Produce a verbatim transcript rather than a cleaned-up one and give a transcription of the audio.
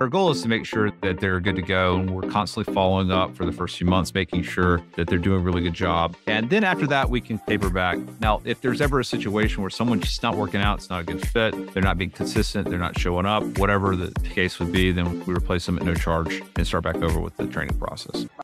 Our goal is to make sure that they're good to go. And we're constantly following up for the first few months, making sure that they're doing a really good job. And then after that, we can taper back. Now, if there's ever a situation where someone's just not working out, it's not a good fit, they're not being consistent, they're not showing up, whatever the case would be, then we replace them at no charge and start back over with the training process.